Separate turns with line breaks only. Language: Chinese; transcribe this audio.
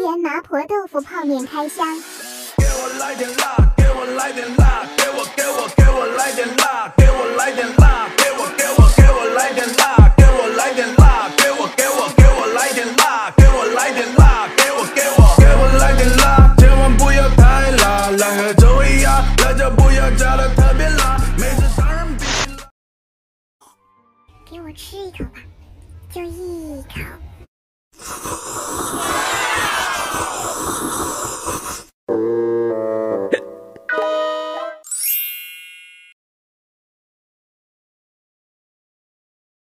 盐麻婆豆腐泡面开箱。
给我来点辣，给我来点辣，给我来点辣，给我来点辣，给我来点辣，给我来点辣，给我来点辣，给我来点辣，给我来点辣，千万不要太辣，辣和周一样，辣椒不要加的特别辣，每次当然比辣。
给我吃一口吧，就一口。